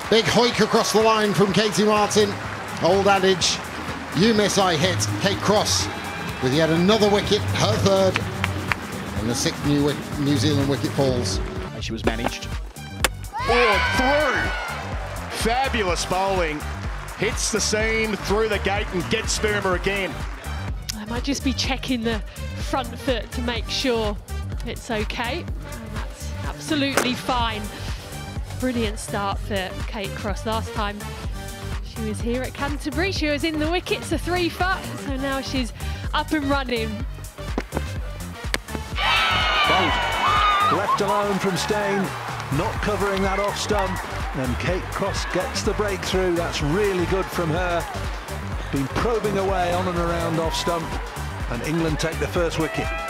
Big hoik across the line from Katie Martin. Old adage, you miss, I hit. Kate Cross with yet another wicket, her third, and the 6th New Zealand wicket falls. She was managed. Oh, through! Fabulous bowling. Hits the seam through the gate and gets Spoomer again. I might just be checking the front foot to make sure it's okay. And that's absolutely fine. Brilliant start for Kate Cross. Last time she was here at Canterbury, she was in the wickets, a 3-for, so now she's up and running. Left alone from Steyn, not covering that off stump, and Kate Cross gets the breakthrough. That's really good from her. Been probing away on and around off stump, and England take the first wicket.